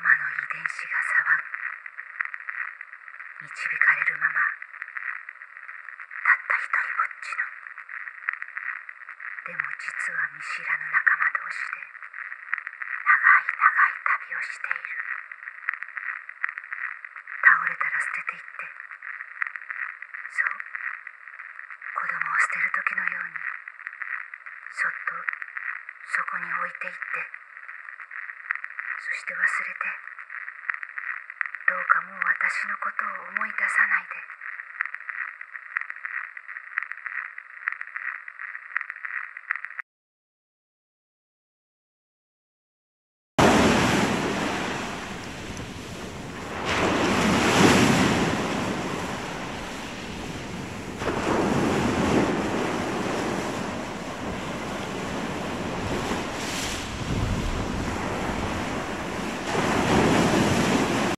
の遺伝子が騒ぐ、導かれるままたった一人ぼっちの、でも実は見知らぬ仲間同士で長い長い旅をしている。倒れたら捨てていって、そう子供を捨てる時のようにそっとそこに置いていって、そして忘れて、どうかもう私のことを思い出さないで